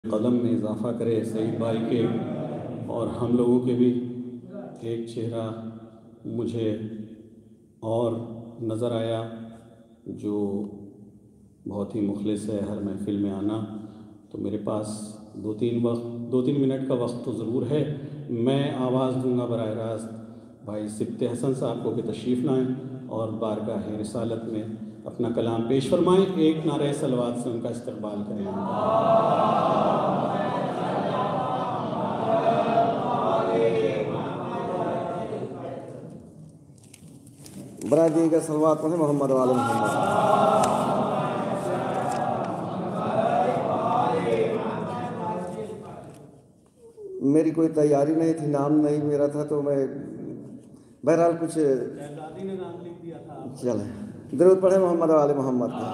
कदम में इजाफ़ा करे सईद भाई के, और हम लोगों के भी एक चेहरा मुझे और नज़र आया जो बहुत ही मुखलिस है हर महफ़िल में आना। तो मेरे पास दो तीन मिनट का वक्त तो ज़रूर है। मैं आवाज़ दूंगा बराह रास्त भाई सिब्ते हसन साहब को कि तशरीफ़ लाएँ और बारगाह रिसालत में अपना कलाम पेश फरमाएँ। एक नारे सलवात से उनका इस्तकबाल करें। बरा दिएगा सलवात पढ़े मोहम्मद वाले मोहम्मद। मेरी कोई तैयारी नहीं थी, नाम नहीं मेरा था, तो मैं बहरहाल कुछ दादी ने नाम लिख दिया था। चले दरूद पढ़े मोहम्मद वाले मोहम्मद का।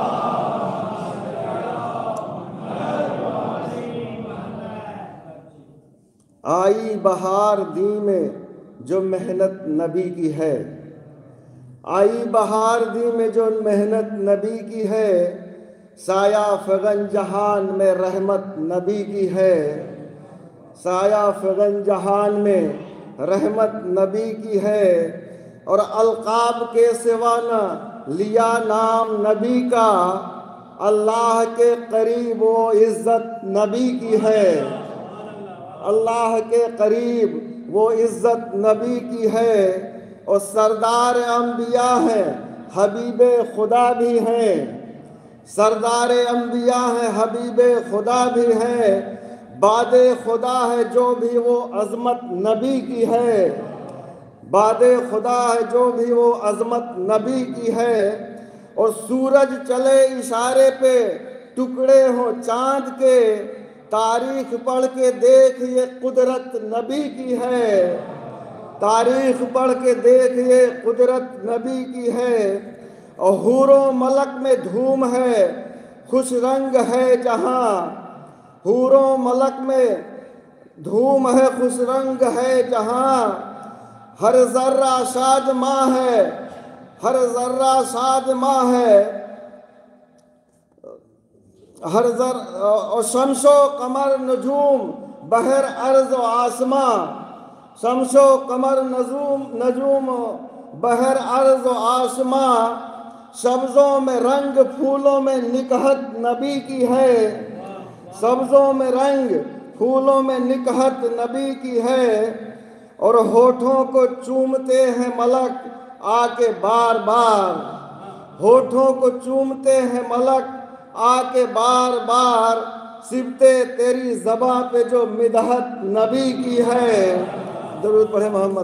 आई बहार दी में जो मेहनत नबी की है, आई बहार दी में जो मेहनत नबी की है, साया फगन जहान में रहमत नबी की है, साया फगन जहान में रहमत नबी की है। और अलकाब के सिवा न लिया नाम नबी का, अल्लाह के करीब वो इज़्ज़त नबी की है, अल्लाह के करीब वो इज़्ज़त नबी की है। और सरदार अंबिया हैं, हबीब खुदा भी हैं, सरदार अंबिया हैं, हबीब खुदा भी हैं। बादे खुदा है जो भी वो अज़मत नबी की है, बादे खुदा है जो भी वो अज़मत नबी की है। और सूरज चले इशारे पे टुकड़े हों चाँद के, तारीख पढ़ के देख ये कुदरत नबी की है, तारीख पढ़ के देख ये कुदरत नबी की है। और हूरो मलक में धूम है, खुश रंग है जहाँ, हूरो मलक में धूम है, खुश रंग है जहाँ। हर जर्रा शाद माँ है, हर जर्रा शाद माँ है, हर जर और शमशो कमर नजूम बहर अर्ज व आसमां, शमशो कमर नजूम बहर अर्ज व आसमां। सब्ज़ों में रंग फूलों में निकहत नबी की है, सब्ज़ों में रंग फूलों में निकहत नबी की है। और होठों को चूमते हैं मलक आके बार बार, होठों को चूमते हैं मलक आके बार बार। सिबते तेरी ज़बां पे जो मिदहत नबी की है। दरूद पढ़े मोहम्मद।